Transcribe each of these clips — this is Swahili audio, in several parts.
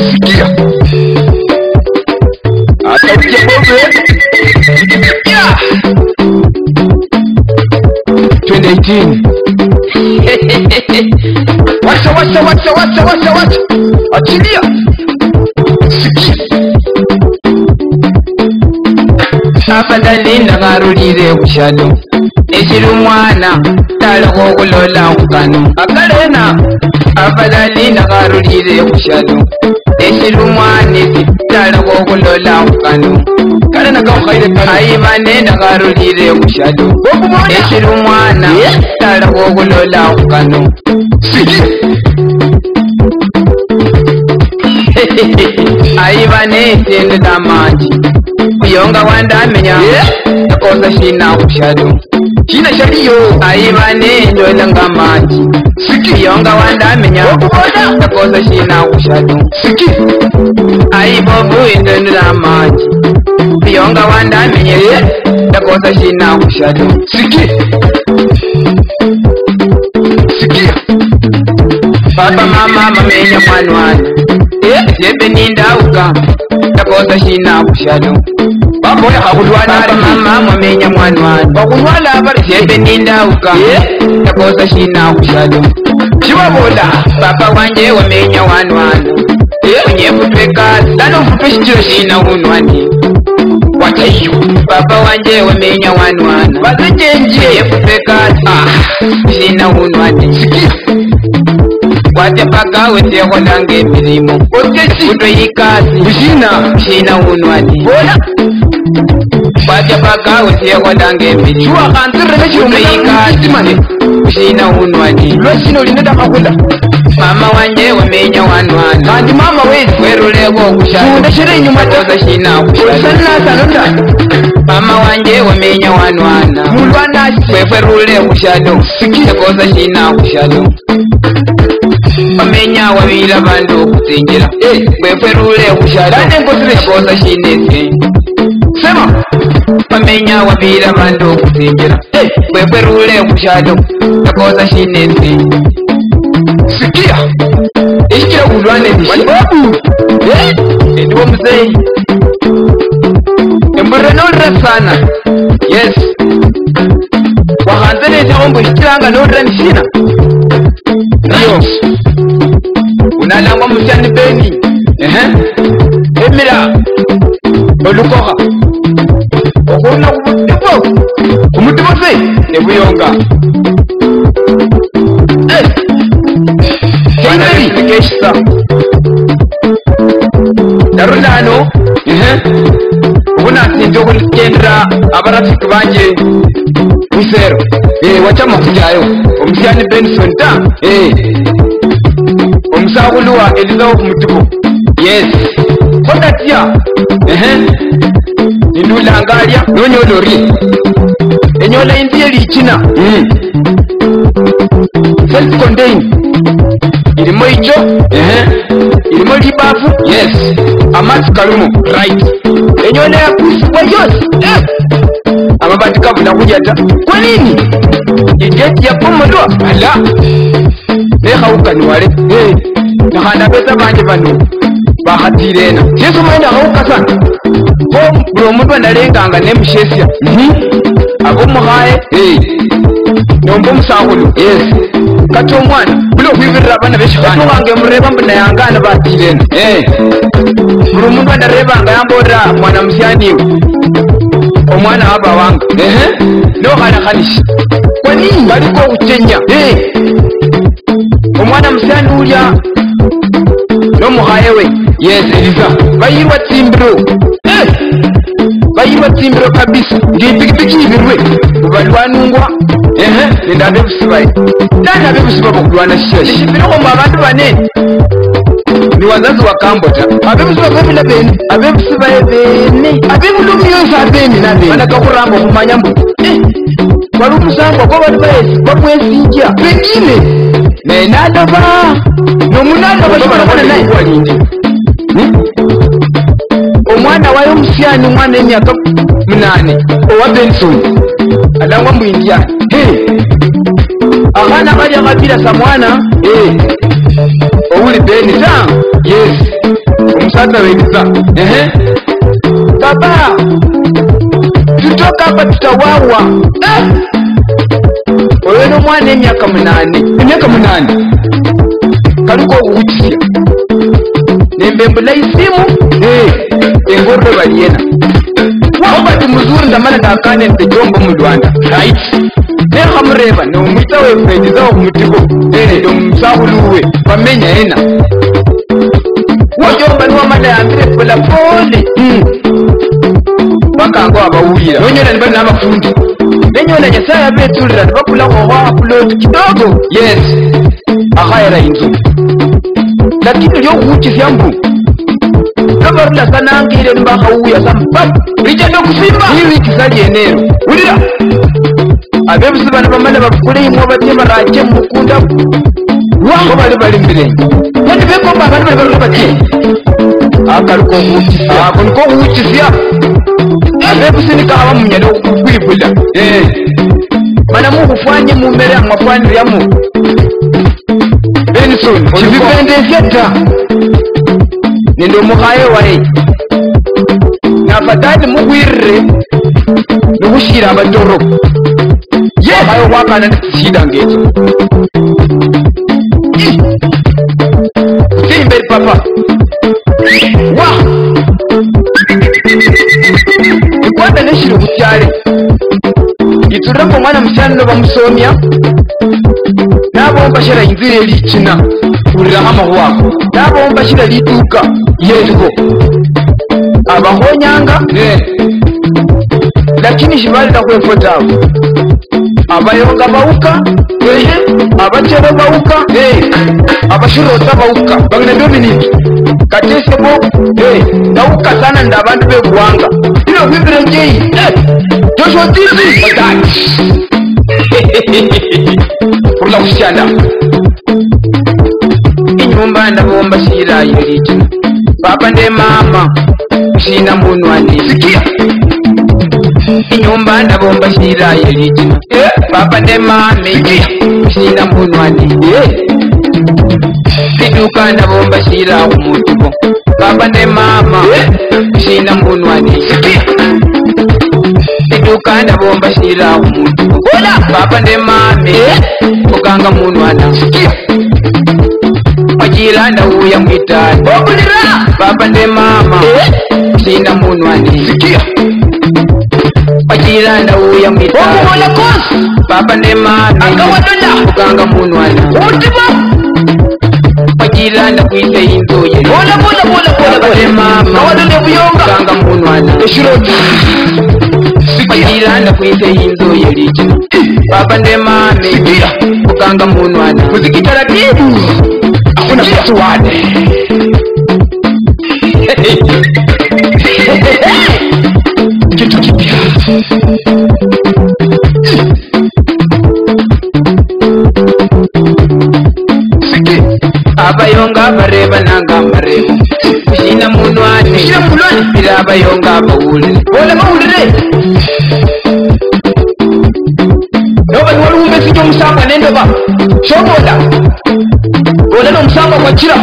sikia ataukia bombe ya 2018 wacha achilia sikia afadhali ndagarulire kushado ekiri umwana talako kulola nkano akalena afadhali ndagarulire kushado ekiri umwana talako kulola nkano kalena kaukhaire ayimane ndagarulire kushado ekiri umwana talako kulola nkano ayibane tende damanji kuyonga wandamenya nakoza shina kushado shina shaliyo ayibane njola ngamanji kuyonga wandamenya nakoza shina kushado siki ayibobu tende damanji kuyonga wandamenya nakoza shina kushado siki sikia papa mama mamenya mwanwana jebe nindauka nakoza shina kushado bamoya hakulwana papa mama mamenya mwanwana bakulwana abari jebe nindauka nakoza shina kushado chibabola papa wanje wamenya wanwana unyefutweka dano mfupeshikiro shina unwani wachayo papa wanje wamenya wanwana bazenjenje yefutweka shina unwani siki kwate paka wetekolange emilimo otesi kutoyikasi shina unwani bola kwate paka wetekolange emilimo chuwa kanzireke kutoyikasi shina unwani lwesino lineda makula mama wanje wamenya wanwana kandi mama wezi weruleko kushado ndeshere inyuma toza shina kushado sanata mama wanje wamenya wanwana mulwana kweferule kushado tekoza shina kushado wamenya wabila bandu kuzingira kweferule kushado tekoza shinese sema wamenya wabila bandu kuzingira kweferule kushado tekoza shinese sikia ishikira kulwane walibabu ndiwo mzee emburenolra sana yes wahanzelete ombo ishikiranga nolra nishina ndiyo unalangwa mushani beni emira olukoha okuluna kumutibo se ebuyonga keshisa darulano unasinze okugendera abarafiki banje kusero wachama kujayo omusyani benson ta omusakuluwa elizawo kumutibo yes kodatya nindulangalya nonyola ori enyola indi elichina self contained ilimo icho ilimo libafu yes amati kalumo right enyola yakusibwa yose amabati kabula kujata kwa nini ideti yapomodwa ala nekhawukaniwale nakhanda besa banje bano bakhatirena sesomanya khawuka sana ho buli omundu analenganga nemushesya abomukhaye nomba omusakhulu yes kati omwana buli okhwibirira abana beshikhanawange mureba mbu nayangana batirena buli omundu anarebanga yamborera mwana musyaniwe omwana wabawanga nokhalakhanisha kwanini baliko okhuchenya omwana musyani ulya nomukhaye we yes eliza bayirwa tsimbiro bayirwa tsimbiro kabisa ngipikipiki ibirwe balwanungwa nenda abebusibaye nani abebusiba bokulwana sheshe nishibireko abantu banene ni wazazi wa kambota abebusiba bebila bene abebusibaye bene abebulumi yonse abene nabene banakakuramba okumanya mbu wali omusangwa gwo bali babwesinja pengine nenaloba nomunaloba shobalabona naye walindi omwana wayo omusyani omwana emyaka 8 owa benson alangwa mu india akana kalya kapira sa mwana owuli beni ta yes musasa wekiza. Baba, tutoka hapa tutawawa. Oyo n'omwana emyaka 8. Emyaka 8? Kaliko okuwutisya. Nembembula isimu, engorro baliyena. Wabati muzuri ndamala nakane ntejombo mu Rwanda. Right. Neha mureba no mwita we kwediza omutiko. Omusahuluwe bamenya ena. Wajomba ni wamala yambire pola pole. Bakango abawulira. Nonyera nibali n'abafundi. Nenyona Nyasaye abetulira bakula ko upload kidogo. Yes. Ahayera inzu. Lakini lyo kuchizya mbu. Kabarula sana ngire mbaka uya samba. Rija ndo kusimba. Hii wiki zaje enero. Ulira. Abebusi bana bamala bakule imwe batema raje mukunda. Wango bali mbire. Kandi beko bana bali batie. Akaruko kuchizya. Akonko kuchizya. Abebusi nikawa munyado kwibula. Mana Mungu fanye mumbere amafani yamu. Benson, chivipendezya ta. Nendo muhaye wae. Nafatali mugwirre. Nugushira abatoro. Yes! Wahaye wakana nisida ngezo. Simberi papa. Wah! Ikwanda neshiro kuchare. Iturako mwana mchano bamusomya. Nabomba shira inzire lichina. Urira amahwako. Nabomba shira liduka. Yetuko. Abahonyanga. Lakini shibali na kwefotawo. Abayonga bauka. Abachero bauka. Abashirota bauka. Bagina Dominic. Katese bo. Nauka sana nda abantu bebuwanga. Ino kwibire njeyi. Joshua Tizi. Urla kushanda. Inyumba ndabomba shira yiricho. Papa nde mama shina munwani. Sikia. Inyumba ndabomba shira yiricho. Papa nde mama shina munwani. Iduka ndabomba shira umutuko. Papa nde mama shina munwani. Sikia. Iduka ndabomba shira umutuko. Papa nde mama ukanga munwana. Sikia. Majira ndauya mwitani. Obulira. Papa nde mama shina munwani. Sikia. Majira ndauya mwitani. Omuhola kosi. Papa nde mama akawadola ukanga munwana. Utiba. Majira ndakwise inzoye. Bola. Papa nde mama kawadole buyonga ukanga munwana. Eshiroti. Majira ndakwise inzoye licho. Papa nde mama ukanga munwana. Muziki taratibu. Hakuna msuade. Kitu kipya. Siki. Abayonga bareba nanga marebo. Kushina munwane. Kushina munwane. Bila abayonga bawulire. Bola bawulire. Nobali walume sijo musamba nendoba. Shoboda. Bola no musamba kwa chira.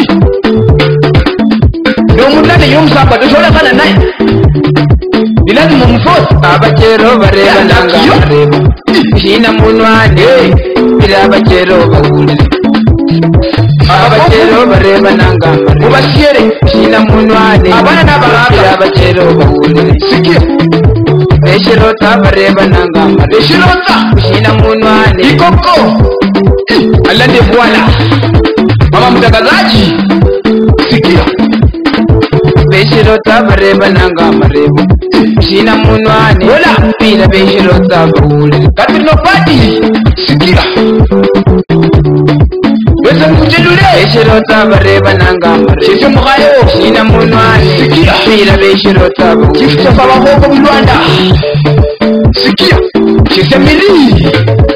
Nomulane yo musamba toshola kana naye. Bilazima mumfosi. Abachero bareba nanga marebo. Kushina munwane. Bila abachero bawulire. Abachero bareba nanga marebo. Ubashiere. Kushina munwane. Abana nabaraga. Bila abachero bawulire. Sikia. Eshirota bareba nanga marebo. Eshirota. Kushina munwane. Ikoko. Alande bwana. Mama mtangazaji. Sikia. Eshirota bareba nanga marebo. Kushina munwane. Wala. Bila eshirota bawulire. Kati no party. Sikia. Weza mkujelule. Eshirota bareba nanga marebo. Sheshe muhayo. Kushina munwane. Sikia. Bila eshirota bawulire. Kifta sabahoko Rwanda. Sikia. Sheshe mili.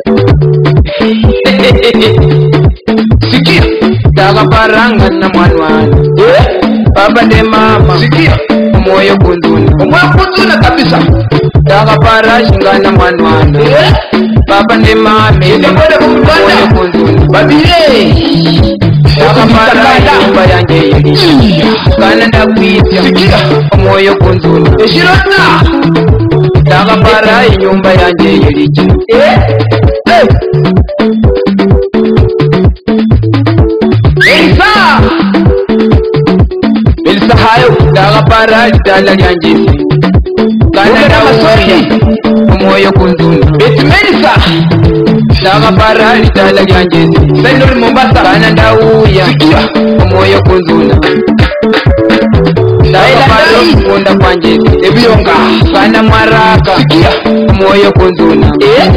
Sikia. Daga paranga na mwanwana. Papa nde mama. Sikia. Moyo kunzuna kabisa. Daga parashinga na mwanwana. Papa nde mama. Moyo kunzuna. Babire. Takapara nyumba yange yeli Kana ndakwita Sikia Omwoyo kunzuna Eshirona Takapara nyumba yange yeli Elisa hayo Takapara lidala lyange Kana ndakwita Omwoyo kunzuna Eti Melisa Takapara lidala lyange Sainori Mombasa Kana ndauya Sikia Omwoyo kunzuna Takapara mukunda kwanje Ebiyonga Kana mwaraka Sikia Omwoyo kunzuna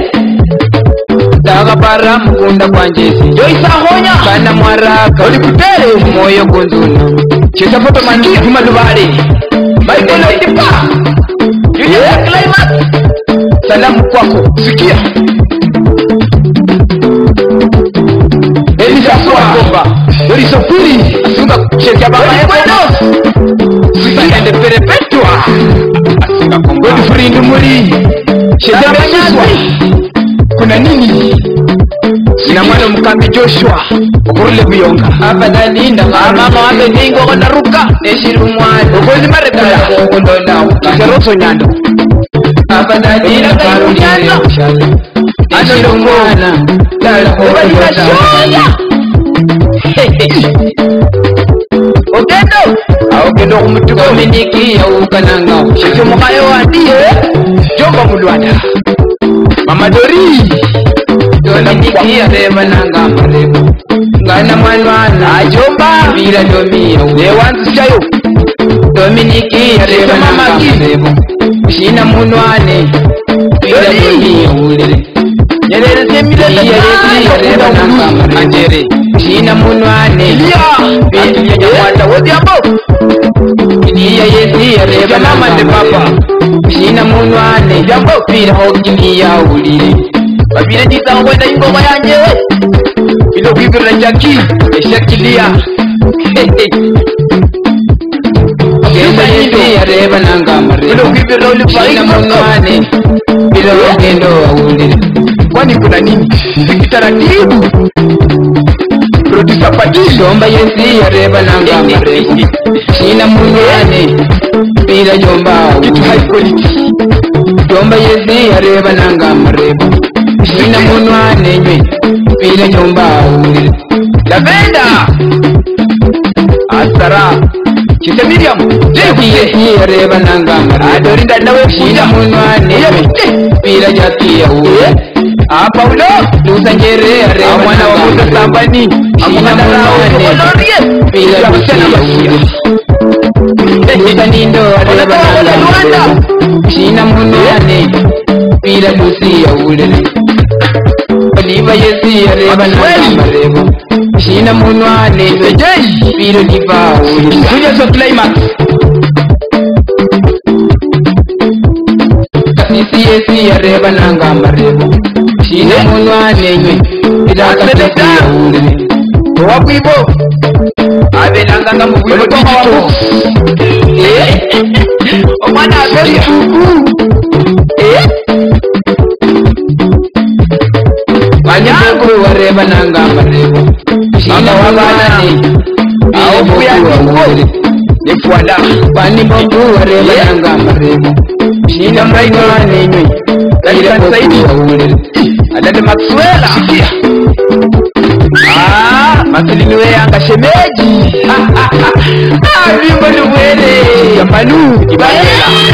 Takapara mukunda kwanje Joyce Ahonya Kana mwaraka Olikutere Omwoyo kunzuna Chesa foto mangi Juma Lubale Maikolo Idipa Julia Climax Salamu kwako Sikia Elisa Swagomba Elisa Kwili Asunga Chesa Baba Ekweno Sikia Ende Perepetwa Asunga Kongo Godfrey Ndumuri Chesa Banyazwi Kuna nini Sina mwana Mukambi Joshua Okurule Buyonga Afadhali ndangama Mama wabe ningo Onaruka Neshiru mwana Okwezi Marekala Kondona Kiseroso Nyando Afadhali ndangama Neshiru mwana Lala kondona Ogendo Ogendo kumutuko Dominiki ya ukananga Sheke mukayo wadiye Jomba mulwada Mama Dori Dominiki ya reba nanga marebo Ngana mwanwana Ajomba Bila domi ya uwe Lewanzi shayo Dominiki ya reba nanga marebo Shina munwane Bila domi ya uwe Nyerere semile ya reba nanga marebo Shina munwane Ilia Nyamwata wodi ambo Ilia yesi ya reba Mama nanga de papa Shina munwane Jambo Pira hokini ya ulile Babire nita wenda ingoma yanje Ilo kwibira Jackie Eshakilia Genda yesi ya reba nanga marebo Ilo kwibira ulipa Shina munwane Pira hokendo wa ulile Kwani kuna nini? Sikitaratibu Producer Padili Jomba yesi ya reba nanga marebo Shina munwane Pira jomba Kitu high quality Jomba yesi ya reba nanga marebo Shina munwane nywe Pira jomba ulile Lavenda Asara Chise Miriam Yesi ya reba nanga marebo Adorinda nawe Shina munwane Pira jati ya uwe Paulo Lusangere ya reba Mwana wa Musa Sambani Shina munwane Pira jati ya uwe Lusanindo ya reba nanga marebo Shina munwane Pira lusi ya ulile Oliva yesi ya reba nanga marebo Shina munwane Pira diva ulile Julia So Climax Kasisi yesi ya reba nanga marebo Shina munwane nywe Pira kasisi ya ulile Wabwibo Abelanga mu bwibo Olopitito Omwana abeli Banyangu wa reba nanga marebo Shina munwane Au kuya ulile Nefuada Bani bongo wa reba nanga marebo Shina munwane nywe Pira Saidi ya ulile Adade Maxwella Masilini we anga shemeji Bimbo luwele Yamanu Ibayela